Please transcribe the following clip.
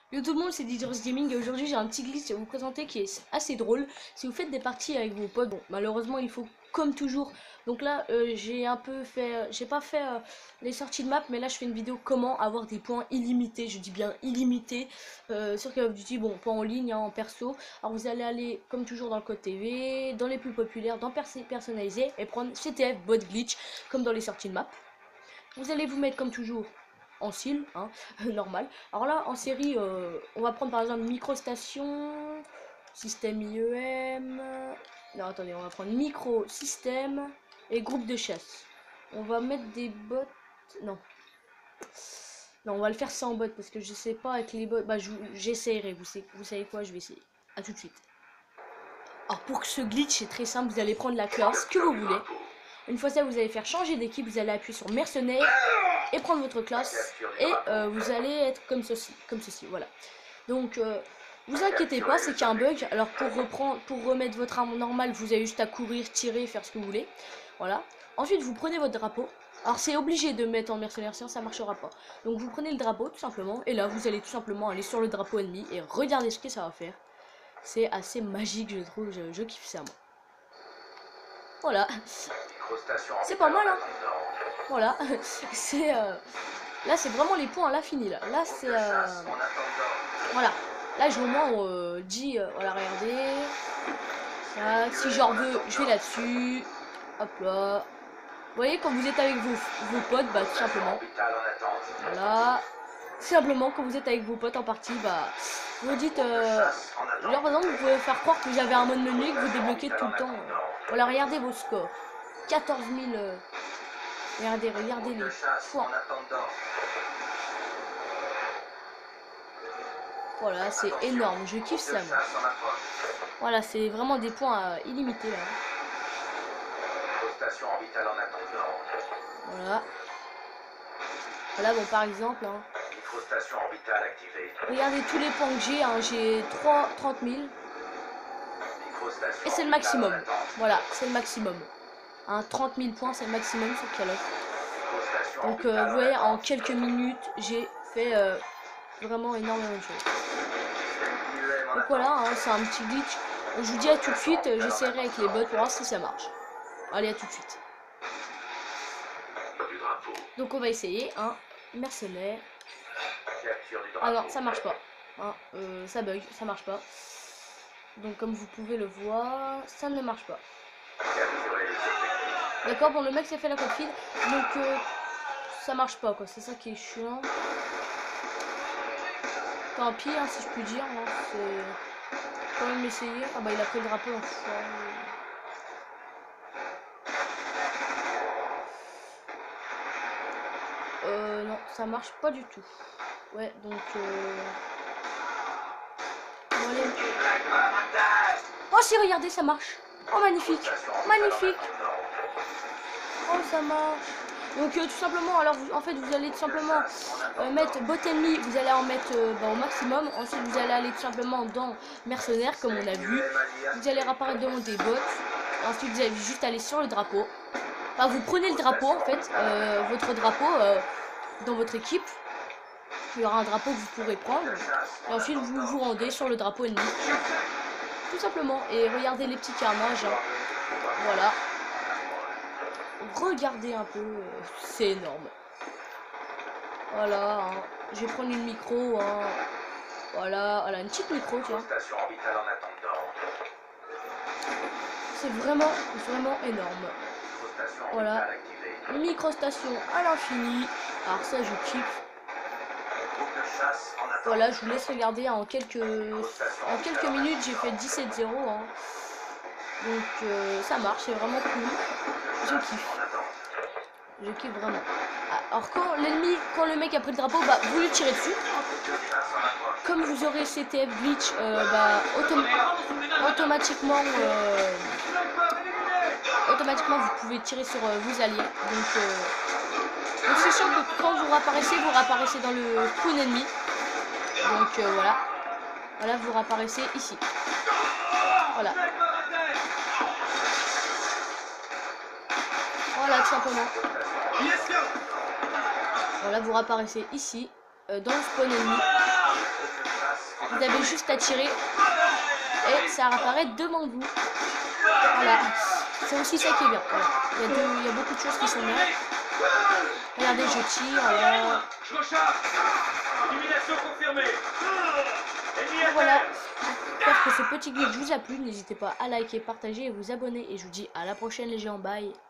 Yo tout le monde, c'est Dangerous Gaming et aujourd'hui j'ai un petit glitch à vous présenter qui est assez drôle. Si vous faites des parties avec vos potes, bon malheureusement il faut comme toujours. Donc là j'ai un peu fait, j'ai pas fait les sorties de map, mais là je fais une vidéo comment avoir des points illimités. Je dis bien illimités sur Call of Duty, bon pas en ligne, hein, en perso. Alors vous allez aller comme toujours dans le code TV, dans les plus populaires, dans personnalisé et prendre CTF bot glitch comme dans les sorties de map. Vous allez vous mettre comme toujours en SIL, hein, normal. Alors là, en série, on va prendre par exemple microstation, système IEM. Non, attendez, on va prendre micro, système et groupe de chasse. On va mettre des bots. Non. Non, on va le faire sans bot parce que je sais pas avec les bots. Bah, j'essaierai. Vous savez quoi, je vais essayer. À tout de suite. Alors, pour que ce glitch, c'est très simple. Vous allez prendre la classe que vous voulez. Une fois ça, vous allez faire changer d'équipe. Vous allez appuyer sur mercenaire et prendre votre classe et vous allez être comme ceci, voilà. Donc vous inquiétez pas, c'est qu'il y a un bug. Alors pour remettre votre arme normale, vous avez juste à courir, tirer, faire ce que vous voulez, voilà. Ensuite vous prenez votre drapeau. Alors c'est obligé de mettre en mercenaire, sinon ça marchera pas. Donc vous prenez le drapeau tout simplement et là vous allez tout simplement aller sur le drapeau ennemi et regardez ce que ça va faire. C'est assez magique, je trouve, je kiffe ça moi. Voilà. C'est pas mal, hein. Voilà. C'est là c'est vraiment les points à l'infini là. Là c'est voilà. Là je au moins dit voilà, regardez. Ça, si j'en veux, je vais là-dessus. Hop là. Vous voyez quand vous êtes avec vos potes, bah tout simplement. Voilà. Simplement quand vous êtes avec vos potes en partie, bah vous dites genre par exemple vous pouvez faire croire que vous avez un mode menu et que vous débloquez tout le temps. Voilà, regardez vos scores. 14 000 regardez les points. Voilà, c'est énorme, je kiffe ça moi. Voilà, c'est vraiment des points illimités là. Voilà. Voilà, bon par exemple, hein. Regardez tous les points que j'ai, hein. J'ai 30 000. Et c'est le maximum. Voilà, c'est le maximum. Hein, 30 000 points, c'est le maximum sur Call of. Donc vous voyez, en quelques minutes, j'ai fait vraiment énormément de choses. Donc voilà, hein, c'est un petit glitch. Je vous dis à tout de suite, j'essaierai avec les bots pour voir si ça marche. Allez, à tout de suite. Donc on va essayer, hein, mercenaire. Alors ça marche pas, hein, ça bug, ça marche pas. Donc comme vous pouvez le voir, ça ne marche pas. D'accord, bon le mec s'est fait la code feed, donc ça marche pas quoi, c'est ça qui est chiant. Tant pis, hein, si je puis dire, hein, c'est quand même essayer. Ah bah il a pris le drapeau en fois. Non, ça marche pas du tout. Ouais, donc bon, allez. Oh si, regardez, ça marche. Oh magnifique, magnifique. Oh ça marche. Donc tout simplement, alors en fait vous allez tout simplement mettre bot ennemi, vous allez en mettre au maximum. Ensuite vous allez aller tout simplement dans mercenaire comme on a vu. Vous allez réapparaître devant des bots. Ensuite vous allez juste aller sur le drapeau. Enfin, vous prenez le drapeau en fait, votre drapeau dans votre équipe. Il y aura un drapeau que vous pourrez prendre. Et ensuite vous vous rendez sur le drapeau ennemi. Tout simplement. Et regardez les petits carnages. Hein. Voilà. Regardez un peu, c'est énorme. Voilà, hein. Je vais prendre une micro, hein. Voilà, une petite micro, tu vois. C'est vraiment énorme. Voilà, microstation à l'infini. Alors ça, je kiffe. Voilà, je vous laisse regarder, hein, en quelques minutes, j'ai fait 17-0. Hein. Donc ça marche, c'est vraiment cool. Je kiffe. Je kiffe vraiment. Alors quand le mec a pris le drapeau, bah vous lui tirez dessus. Comme vous aurez CTF glitch, bah automatiquement vous pouvez tirer sur vos alliés. Donc c'est sûr que quand vous réapparaissez dans le spawn ennemi. Donc voilà. Voilà, vous réapparaissez ici. Voilà. Voilà, tout simplement. Voilà, vous réapparaissez ici, dans le spawn ennemi. Vous avez juste à tirer et ça apparaît devant vous. Voilà, c'est aussi ça qui est bien. Voilà. Il y a beaucoup de choses qui sont bien. Regardez, je tire. Voilà. Voilà. J'espère que ce petit glitch vous a plu. N'hésitez pas à liker, partager et vous abonner. Et je vous dis à la prochaine les gens. Bye.